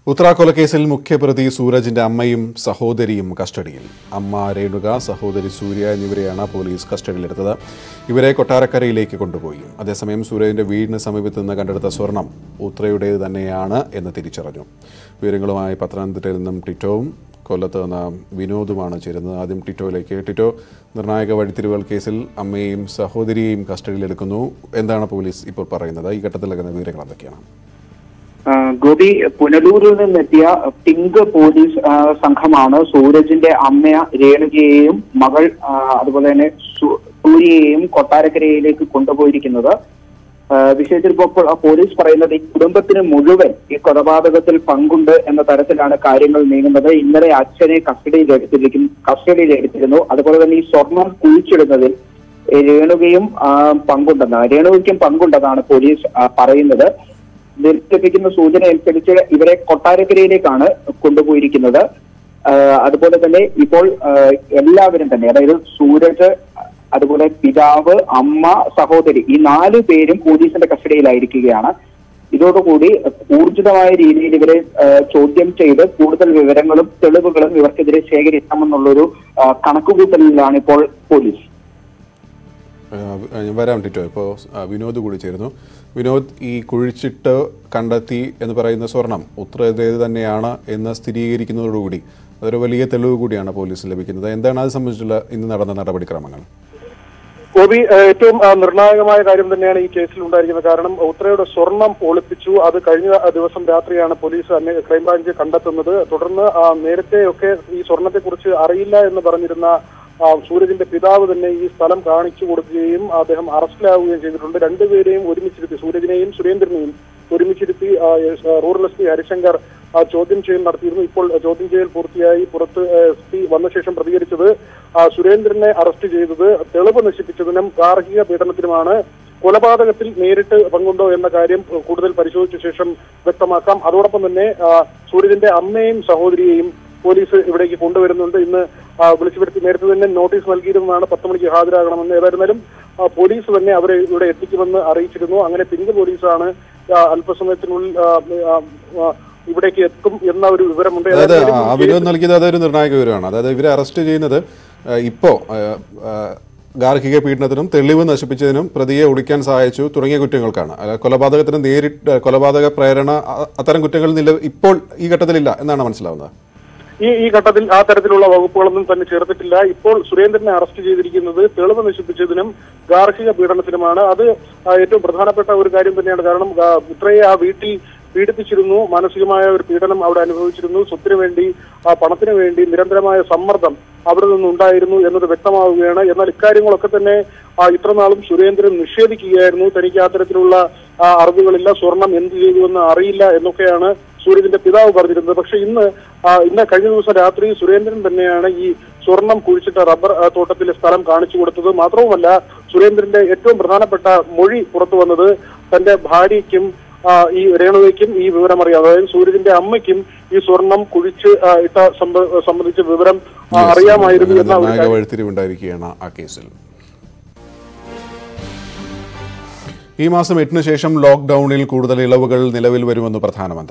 Uthra കൊലക്കേസിൽ മുഖ്യപ്രതി സൂരജിന്റെ അമ്മയും സഹോദരിയും കസ്റ്റഡിയിൽ. അമ്മ രേണുക, സഹോദരി സൂര്യ എന്നിവരെയാണ് പോലീസ് കസ്റ്റഡിയിലെടുത്തത്. ഇവരെ കൊട്ടാരക്കരയിലേക്ക് കൊണ്ടുപോയി. അതേസമയം സൂരജിന്റെ വീടിന് സമീപത്ത് നിന്ന് കണ്ടെടുത്ത സ്വർണം ഉത്രയുടേത് തന്നെയാണ് എന്ന് തിരിച്ചറിഞ്ഞു. വിവരങ്ങളുമായി പത്തനംതിട്ടയിൽ നിന്നും ടിറ്റോവും കൊല്ലത്ത് നിന്ന് വിനോദുമാണ് ചേരുന്നത്. ആദ്യം ടിറ്റോയിലേക്ക്. ടിറ്റോ, നിർണായക വഴിത്തിരിവുകൾ കേസിൽ അമ്മയെയും സഹോദരിയെയും കസ്റ്റഡിയിലെടുക്കുന്നു. എന്താണ് പോലീസ് ഇപ്പോൾ പറയുന്നത്? ഈ ഘട്ടത്തിൽ ലഭിക്കുന്ന വിവരങ്ങൾ എന്തൊക്കെയാണ്? ഗോപി, പുനലൂരിൽ നിന്നെത്തിയ പിങ്ക് പോലീസ് സംഘമാണ് സൂരജിന്റെ അമ്മ രേണുകയെയും മകൾ അതുപോലെ തന്നെ സൂര്യയെയും കൊട്ടാരക്കരയിലേക്ക് കൊണ്ടുപോയിരിക്കുന്നത്. വിഷയത്തിൽ ഇപ്പോൾ പോലീസ് പറയുന്നത് ഈ കുടുംബത്തിന് മുഴുവൻ ഈ കൊലപാതകത്തിൽ പങ്കുണ്ട് എന്ന തരത്തിലാണ് കാര്യങ്ങൾ നീങ്ങുന്നത്. ഇന്നലെ അച്ഛനെ കസ്റ്റഡിയിലെടുത്തിരുന്നു. അതുപോലെ തന്നെ ഈ സ്വർണം കുഴിച്ചിടുന്നതിൽ രേണുകയ്ക്കും പങ്കുണ്ടെന്നാണ് പോലീസ് പറയുന്നത്. ലഭിക്കുന്ന സൂചന അനുസരിച്ച് ഇവരെ കൊട്ടാരക്കരയിലേക്കാണ് കൊണ്ടുപോയിരിക്കുന്നത്. അതുപോലെ തന്നെ ഇപ്പോൾ എല്ലാവരും തന്നെ, അതായത് സൂരജ്, അതുപോലെ പിതാവ്, അമ്മ, സഹോദരി, ഈ 4 പേരും പോലീസിന്റെ കസ്റ്റഡിയിലായിരിക്കുകയാണ്. ഇതോടുകൂടി ഊർജിതമായ രീതിയിൽ ഇവരെ ചോദ്യം ചെയ്ത് കൂടുതൽ വിവരങ്ങളും തെളിവുകളും ഇവർക്കെതിരെ ശേഖരിക്കാമെന്നുള്ളൊരു കണക്കുകൂട്ടലിലാണ് ഇപ്പോൾ പോലീസ്. വരാം ടിറ്റോ. ഇപ്പോൾ വിനോദ് കൂടി ചേരുന്നു. വിനോദ്, ഈ കുഴിച്ചിട്ട് കണ്ടെത്തി എന്ന് പറയുന്ന സ്വർണം ഉത്രയുടേത് തന്നെയാണ് എന്ന് സ്ഥിരീകരിക്കുന്നതോടുകൂടി അതൊരു വലിയ തെളിവ് കൂടിയാണ് പോലീസിന് ലഭിക്കുന്നത്. എന്താണ് അത് സംബന്ധിച്ചുള്ള ഇന്ന് നടന്ന നടപടിക്രമങ്ങൾ? ഗോപി, ഏറ്റവും നിർണായകമായ കാര്യം തന്നെയാണ് ഈ കേസിൽ ഉണ്ടായിരിക്കുന്നത്. കാരണം ഉത്രയുടെ സ്വർണം ഒളിപ്പിച്ചു. അത് കഴിഞ്ഞ ദിവസം രാത്രിയാണ് പോലീസ് ക്രൈംബ്രാഞ്ച് കണ്ടെത്തുന്നത്. തുടർന്ന് നേരത്തെയൊക്കെ ഈ സ്വർണത്തെക്കുറിച്ച് അറിയില്ല എന്ന് പറഞ്ഞിരുന്ന സൂരജിന്റെ പിതാവ് തന്നെ ഈ സ്ഥലം കാണിച്ചു കൊടുക്കുകയും അദ്ദേഹം അറസ്റ്റിലാവുകയും ചെയ്തിട്ടുണ്ട്. രണ്ടുപേരെയും ഒരുമിച്ചിരുത്തി, സൂരജിനെയും സുരേന്ദ്രനെയും ഒരുമിച്ചിരുത്തി റൂറൽ എസ് പി ഹരിശങ്കർ ചോദ്യം ചെയ്യൽ നടത്തിയിരുന്നു. ഇപ്പോൾ ചോദ്യം ചെയ്യൽ പൂർത്തിയായി പുറത്ത് SP വന്ന ശേഷം പ്രതികരിച്ചത് സുരേന്ദ്രനെ അറസ്റ്റ് ചെയ്തത് തെളിവ് നശിപ്പിച്ചതിനും ഗാർഹിക പീഡനത്തിനുമാണ്. കൊലപാതകത്തിൽ നേരിട്ട് പങ്കുണ്ടോ എന്ന കാര്യം കൂടുതൽ പരിശോധിച്ച ശേഷം വ്യക്തമാക്കാം. അതോടൊപ്പം തന്നെ സൂരജിന്റെ അമ്മയും സഹോദരിയെയും പോലീസ് ഇവിടേക്ക് കൊണ്ടുവരുന്നുണ്ട്. ഇന്ന് വിളിച്ചു വരുത്തി നേരത്തെ തന്നെ നോട്ടീസ് നൽകിയിരുന്നതാണ് 10 മണിക്ക് ഹാജരാകണമെന്ന്. ഏതായിരുന്നാലും പോലീസ് തന്നെ അവരെ ഇവിടെ എത്തിക്കുമെന്ന് അറിയിച്ചിരുന്നു. അങ്ങനെ പിങ്ക് പോലീസാണ് അല്പസമയത്തിനുള്ളിൽ ഇവിടേക്ക് എത്തും എന്ന ഒരു വിവരമുണ്ട്. വിവരം നൽകിയത് അതൊരു നിർണായക വിവരമാണ്. അതായത് ഇവരെ അറസ്റ്റ് ചെയ്യുന്നത് ഇപ്പോ ഗാർഹിക പീഡനത്തിനും തെളിവ് നശിപ്പിച്ചതിനും പ്രതിയെ ഒളിക്കാൻ സഹായിച്ചു തുടങ്ങിയ കുറ്റങ്ങൾക്കാണ്. കൊലപാതകത്തിന് കൊലപാതക പ്രേരണ, അത്തരം കുറ്റങ്ങൾ ഇപ്പോൾ ഈ ഘട്ടത്തിലില്ല എന്നാണ് മനസ്സിലാവുന്നത്. ഈ ഘട്ടത്തിൽ ആ തരത്തിലുള്ള വകുപ്പുകളൊന്നും തന്നെ ചേർത്തിട്ടില്ല. ഇപ്പോൾ സുരേന്ദ്രനെ അറസ്റ്റ് ചെയ്തിരിക്കുന്നത് തെളിവ് നശിപ്പിച്ചതിനും ഗാർഹിക പീഡനത്തിനുമാണ്. അത് ഏറ്റവും പ്രധാനപ്പെട്ട ഒരു കാര്യം തന്നെയാണ്. കാരണം ഉത്രയെ ആ വീട്ടിൽ പീഡിപ്പിച്ചിരുന്നു, മാനസികമായ ഒരു പീഡനം അവിടെ അനുഭവിച്ചിരുന്നു. സ്വത്തിന് വേണ്ടി, പണത്തിന് വേണ്ടി നിരന്തരമായ സമ്മർദ്ദം അവിടെ നിന്നുണ്ടായിരുന്നു എന്നത് വ്യക്തമാവുകയാണ്. എന്നാൽ ഇക്കാര്യങ്ങളൊക്കെ തന്നെ ഇത്രനാളും സുരേന്ദ്രൻ നിഷേധിക്കുകയായിരുന്നു. തനിക്ക് അത്തരത്തിലുള്ള അറിവുകളില്ല, സ്വർണം എന്ത് ചെയ്തുവെന്ന് അറിയില്ല എന്നൊക്കെയാണ് സൂരജിന്റെ പിതാവ് പറഞ്ഞിരുന്നത്. പക്ഷെ ഇന്ന് കഴിഞ്ഞ ദിവസം രാത്രി സുരേന്ദ്രൻ തന്നെയാണ് ഈ സ്വർണം കുഴിച്ചിട്ട റബ്ബർ തോട്ടത്തിലെ സ്ഥലം കാണിച്ചു കൊടുത്തത്. മാത്രവുമല്ല, സുരേന്ദ്രന്റെ ഏറ്റവും പ്രധാനപ്പെട്ട മൊഴി പുറത്തു വന്നത് തന്റെ ഭാര്യയ്ക്കും ഈ രേണുവയ്ക്കും ഈ വിവരം അറിയാം. അതായത് സൂരജിന്റെ അമ്മയ്ക്കും ഈ സ്വർണം കുഴിച്ച് ഇട്ട സംബന്ധിച്ച വിവരം അറിയാമായിരുന്നു എന്ന വഴിത്തിരിവുണ്ടായിരിക്കുകയാണ് ആ കേസിൽ. ഈ മാസം 8-ന് ശേഷം ലോക്ക്ഡൌണിൽ കൂടുതൽ ഇളവുകൾ നിലവിൽ വരുമെന്ന് പ്രധാനമന്ത്രി.